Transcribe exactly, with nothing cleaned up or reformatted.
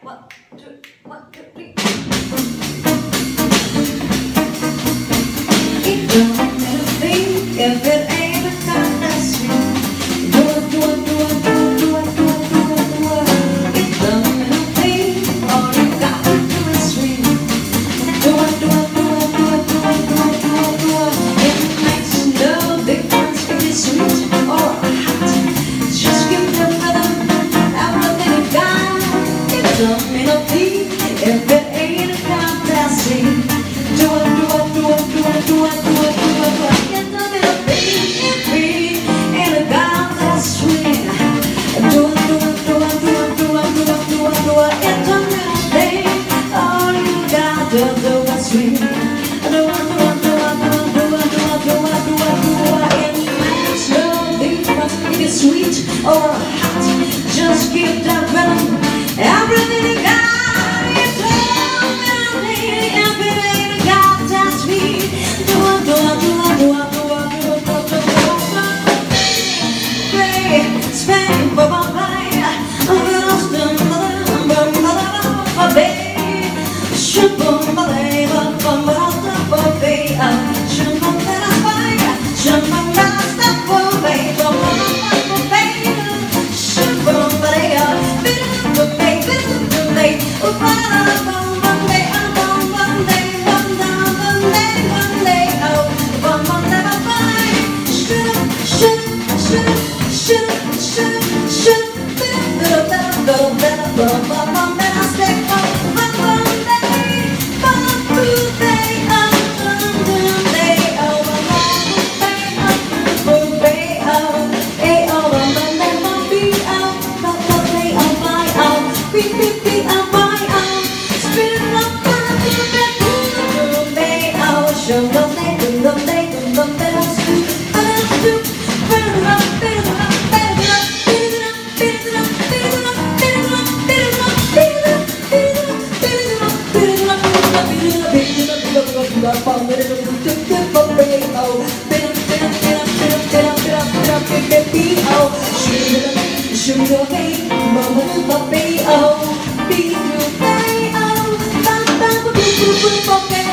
One, two, one, two, three. It don't matter a thing if it ain't a kind of sweet. Do it, do it, do it, do it, do it, do it, do it, do it. It don't matter a thing, all you got to do is swing. Do it, do it, do it, do it, do it, do it, do it, do it. It makes no difference if it's sweet or hot. Just give the rhythm, everything you got. It don't mean a thing if it ain't a contest scene. Do it, do it, do it, do it, do it, do it, do it, do it. It don't mean a thing if it ain't a contest swing. Do it, do it, do it, do it, do it, do it, do it, do it. It don't mean a thing, all you got to do is swing. Do it, do it, do it, do it, do it, do it, do it, do it, do it. It makes no difference if it's sweet or hot. Just give that rhythm everything you got. It don't matter if it ain't a goddamn sweet. Do it, do it, do it, do it, do it, do it, do it, do it. Great Spain, bye bye bye. Should have been moment of B O B U A O.